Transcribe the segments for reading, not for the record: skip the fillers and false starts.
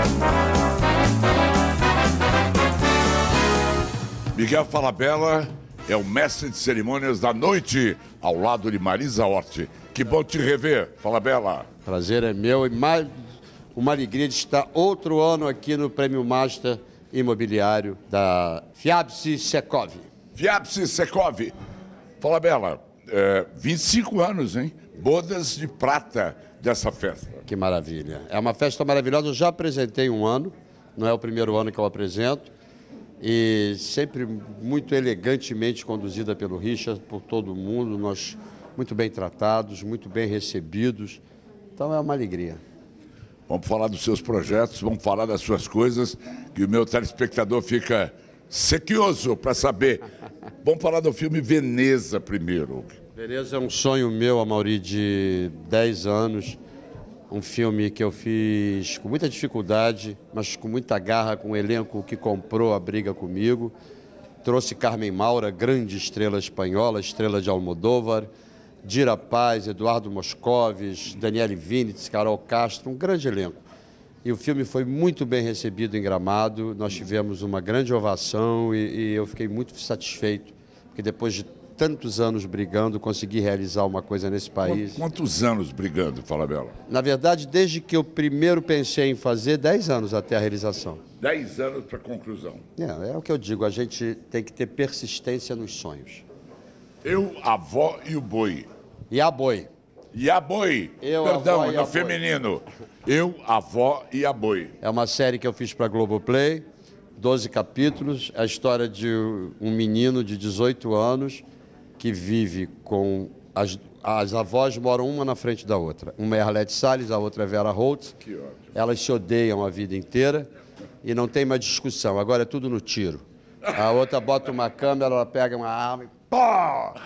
Miguel Falabella é o mestre de cerimônias da noite, ao lado de Marisa Hort. Que bom te rever, Falabella. Prazer é meu e mais uma alegria de estar outro ano aqui no Prêmio Master Imobiliário da Fiabse Secov. Fiabse Secov. Falabella, 25 anos, hein? Bodas de prata dessa festa. Que maravilha. É uma festa maravilhosa. Eu já apresentei um ano, não é o primeiro ano que eu apresento. E sempre muito elegantemente conduzida pelo Richard, por todo mundo, nós muito bem tratados, muito bem recebidos. Então é uma alegria. Vamos falar dos seus projetos, vamos falar das suas coisas, que o meu telespectador fica sequioso para saber. Vamos falar do filme Veneza primeiro. Veneza é um sonho meu, Amaury, de 10 anos. Um filme que eu fiz com muita dificuldade, mas com muita garra, com um elenco que comprou a briga comigo. Trouxe Carmen Maura, grande estrela espanhola, estrela de Almodóvar, Dira Paz, Eduardo Moscovis, Daniele Vinitz, Carol Castro, um grande elenco. E o filme foi muito bem recebido em Gramado, nós tivemos uma grande ovação e eu fiquei muito satisfeito, porque depois de tantos anos brigando, consegui realizar uma coisa nesse país. Quantos anos brigando, Falabella? Na verdade, desde que eu primeiro pensei em fazer, 10 anos até a realização. 10 anos para a conclusão. É o que eu digo, a gente tem que ter persistência nos sonhos. Eu, a avó e o boi. E a boi. E a boi. Eu, Perdão, a avó e no a feminino. Eu, a avó e a boi. É uma série que eu fiz para a Globoplay, 12 capítulos, a história de um menino de 18 anos que vive com... As avós moram uma na frente da outra. Uma é Arlete Salles, a outra é Vera Holtz. Que ótimo. Elas se odeiam a vida inteira e não tem mais discussão. Agora é tudo no tiro. A outra bota uma câmera, ela pega uma arma e... Pó!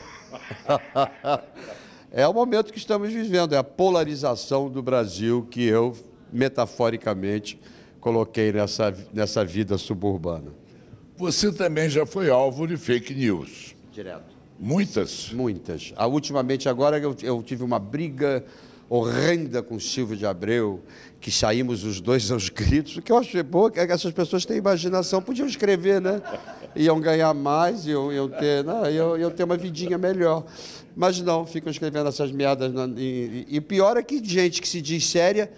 É o momento que estamos vivendo, é a polarização do Brasil que eu, metaforicamente, coloquei nessa vida suburbana. Você também já foi alvo de fake news. Direto. Muitas? Muitas. Ultimamente, agora, eu tive uma briga horrenda com Silvio de Abreu, que saímos os dois aos gritos, o que eu achei bom, que essas pessoas têm imaginação, podiam escrever, né? Iam ganhar mais, iam ter uma vidinha melhor. Mas não, ficam escrevendo essas merdas. E pior é que gente que se diz séria...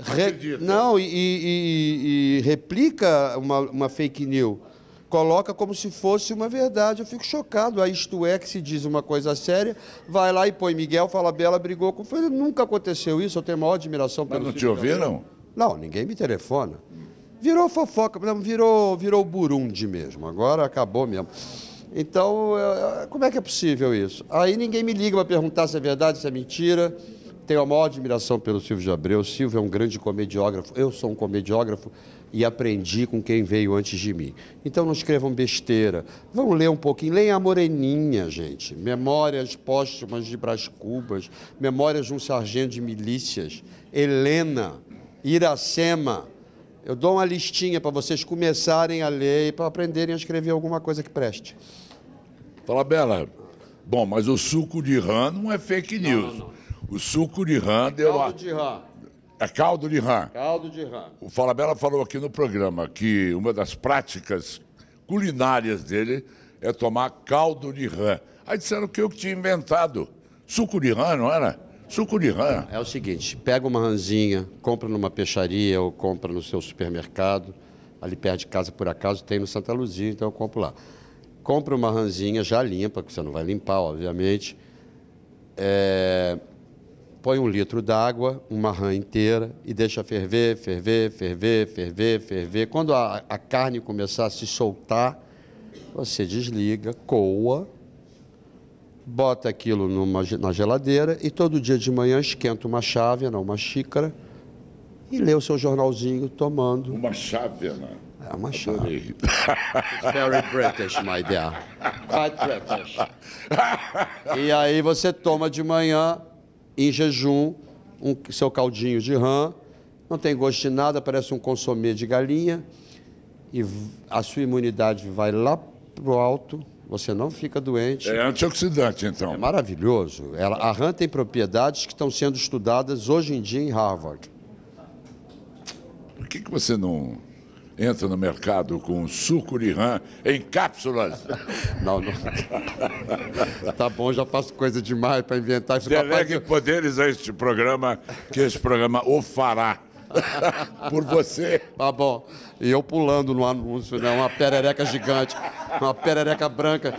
e replica uma fake news. Coloca como se fosse uma verdade. Eu fico chocado. A Isto É, que se diz uma coisa séria, vai lá e põe Miguel Falabella brigou com... Nunca aconteceu isso, eu tenho a maior admiração pelo... Mas não te ouviram? Não, ninguém me telefona. Virou fofoca, virou Burundi mesmo. Agora acabou mesmo. Então, como é que é possível isso? Aí ninguém me liga para perguntar se é verdade, se é mentira. Tenho a maior admiração pelo Silvio de Abreu. O Silvio é um grande comediógrafo. Eu sou um comediógrafo e aprendi com quem veio antes de mim. Então não escrevam besteira. Vão ler um pouquinho. Leiam a Moreninha, gente. Memórias póstumas de Brás Cubas. Memórias de um sargento de milícias. Helena. Iracema. Eu dou uma listinha para vocês começarem a ler e para aprenderem a escrever alguma coisa que preste. Falabella, bom, mas o suco de rã não é fake news. Não. O suco de rã deu caldo de rã. É caldo de rã. Caldo de rã. O Falabella falou aqui no programa que uma das práticas culinárias dele é tomar caldo de rã. Aí disseram que eu tinha inventado. Suco de rã, não era? Suco de rã. É o seguinte, pega uma rãzinha, compra numa peixaria ou compra no seu supermercado. Ali perto de casa, por acaso, tem no Santa Luzia, então eu compro lá. Compra uma rãzinha já limpa, que você não vai limpar, obviamente. Põe 1 litro d'água, uma rã inteira e deixa ferver, ferver, ferver, ferver, ferver. Quando a carne começar a se soltar, você desliga, coa, bota aquilo na geladeira e todo dia de manhã esquenta uma chávena, uma xícara e lê o seu jornalzinho tomando. Uma chávena? É uma chávena. It's very British, my dear. Quite British. E aí você toma de manhã, em jejum, seu caldinho de rã, não tem gosto de nada, parece um consomê de galinha, e a sua imunidade vai lá pro alto, você não fica doente. É antioxidante, então. É maravilhoso. A rã tem propriedades que estão sendo estudadas hoje em dia em Harvard. que você não entra no mercado com suco de rã em cápsulas? Não. Tá bom, já faço coisa demais para inventar isso. Delegue poderes a este programa, que este programa o fará por você. Tá bom. E eu pulando no anúncio, né? Uma perereca gigante, uma perereca branca.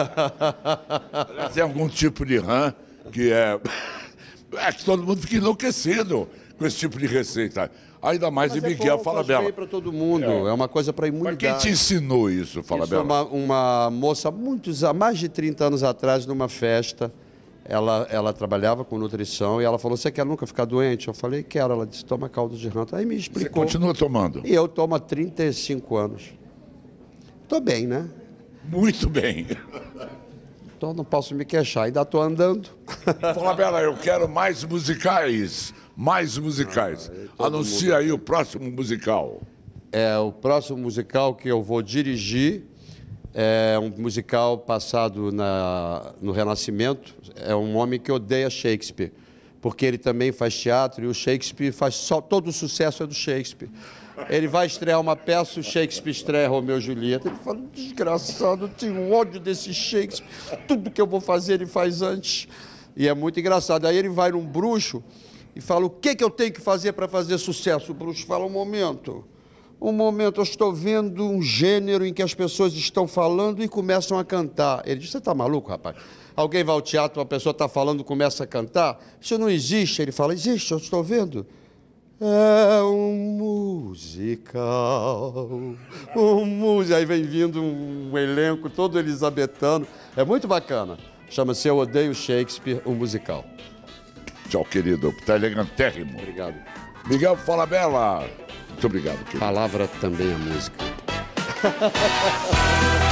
Tem algum tipo de rã que é que todo mundo fica enlouquecido com esse tipo de receita. Ainda mais em Miguel Falabella. É para todo mundo, é uma coisa para imunidade. Mas quem te ensinou isso, Falabella? Isso, uma moça, há mais de 30 anos atrás, numa festa, ela trabalhava com nutrição e ela falou, você quer nunca ficar doente? Eu falei, quero. Ela disse, toma caldo de rã. Aí me explicou. Você continua tomando? E eu tomo há 35 anos. Estou bem, né? Muito bem. Então não posso me queixar, ainda estou andando. Falabella, eu quero mais musicais. Mais musicais. Anuncia aí o próximo musical. O próximo musical que eu vou dirigir é um musical passado no Renascimento. É um homem que odeia Shakespeare, porque ele também faz teatro e o Shakespeare todo o sucesso é do Shakespeare. Ele vai estrear uma peça, o Shakespeare estreia Romeu e Julieta. Ele fala, desgraçado, eu tenho ódio desse Shakespeare. Tudo que eu vou fazer ele faz antes. E é muito engraçado. Aí ele vai num bruxo e fala, o que eu tenho que fazer para fazer sucesso? O bruxo fala, um momento, eu estou vendo um gênero em que as pessoas estão falando e começam a cantar. Ele diz, você está maluco, rapaz? Alguém vai ao teatro, uma pessoa está falando e começa a cantar? Isso não existe. Ele fala, existe, eu estou vendo. É um musical, Aí vem vindo um elenco todo elisabetano. É muito bacana. Chama-se Eu Odeio Shakespeare, um musical. Tchau, querido. Tá elegantérrimo. Obrigado. Miguel Falabella. Muito obrigado, querido. Palavra também é música.